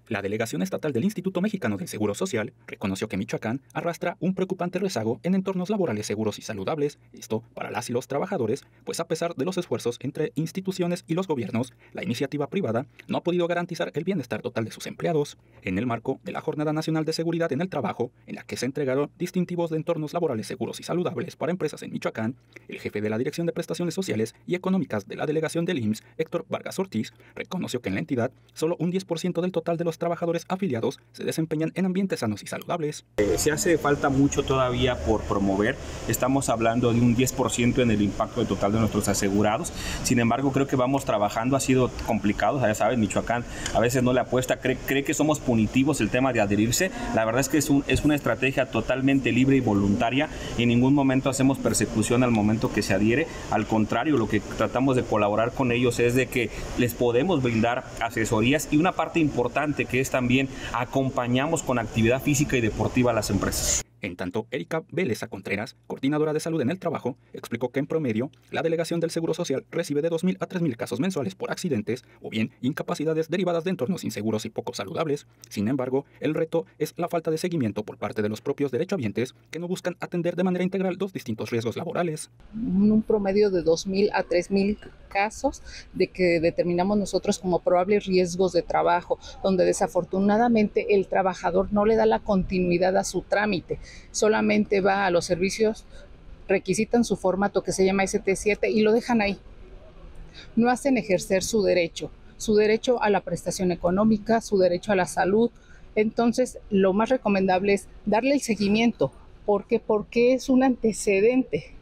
La delegación estatal del Instituto Mexicano del Seguro Social reconoció que Michoacán arrastra un preocupante rezago en entornos laborales seguros y saludables, esto para las y los trabajadores, pues a pesar de los esfuerzos entre instituciones y los gobiernos, la iniciativa privada no ha podido garantizar el bienestar total de sus empleados. En el marco de la Jornada Nacional de Seguridad en el Trabajo, en la que se entregaron distintivos de entornos laborales seguros y saludables para empresas en Michoacán, el jefe de la Dirección de Prestaciones Sociales y Económicas de la delegación del IMSS, Héctor Vargas Ortiz, reconoció que en la entidad solo un 10% del total de los trabajadores afiliados se desempeñan en ambientes sanos y saludables. Se hace falta mucho todavía por promover. Estamos hablando de un 10% en el impacto total de nuestros asegurados. Sin embargo, creo que vamos trabajando. Ha sido complicado. Ya saben, Michoacán a veces no le apuesta, cree que somos punitivos el tema de adherirse. La verdad es que es una estrategia totalmente libre y voluntaria. En ningún momento hacemos persecución al momento que se adhiere. Al contrario, lo que tratamos de colaborar con ellos es de que les podemos brindar asesorías y una parte importante que es también acompañamos con actividad física y deportiva a las empresas. En tanto, Erika Vélez Contreras, coordinadora de salud en el trabajo, explicó que en promedio, la delegación del Seguro Social recibe de 2.000 a 3.000 casos mensuales por accidentes o bien incapacidades derivadas de entornos inseguros y poco saludables. Sin embargo, el reto es la falta de seguimiento por parte de los propios derechohabientes que no buscan atender de manera integral los distintos riesgos laborales. Un promedio de 2.000 a 3.000 casos de que determinamos nosotros como probables riesgos de trabajo, donde desafortunadamente el trabajador no le da la continuidad a su trámite, solamente va a los servicios, requisitan su formato que se llama ST7 y lo dejan ahí. No hacen ejercer su derecho a la prestación económica, su derecho a la salud. Entonces, lo más recomendable es darle el seguimiento. ¿Por qué? Porque es un antecedente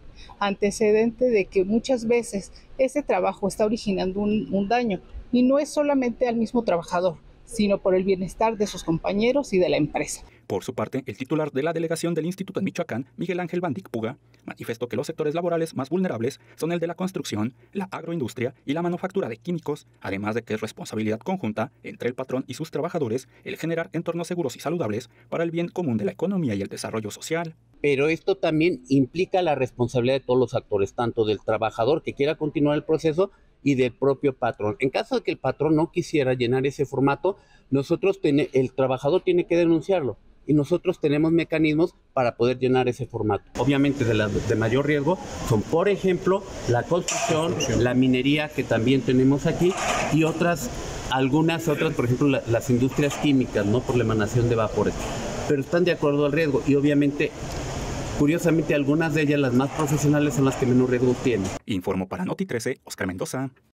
de que muchas veces ese trabajo está originando un daño, y no es solamente al mismo trabajador, sino por el bienestar de sus compañeros y de la empresa. Por su parte, el titular de la delegación del Instituto en Michoacán, Miguel Ángel Bandic Puga, manifestó que los sectores laborales más vulnerables son el de la construcción, la agroindustria y la manufactura de químicos, además de que es responsabilidad conjunta entre el patrón y sus trabajadores el generar entornos seguros y saludables para el bien común de la economía y el desarrollo social. Pero esto también implica la responsabilidad de todos los actores, tanto del trabajador que quiera continuar el proceso y del propio patrón. En caso de que el patrón no quisiera llenar ese formato, el trabajador tiene que denunciarlo. Y nosotros tenemos mecanismos para poder llenar ese formato. Obviamente de mayor riesgo son, por ejemplo, la construcción, la minería que también tenemos aquí y algunas otras, por ejemplo, las industrias químicas, ¿no? Por la emanación de vapores. Pero están de acuerdo al riesgo y obviamente, curiosamente, algunas de ellas, las más profesionales, son las que menos riesgo tienen. Informó para Noti 13, Oscar Mendoza.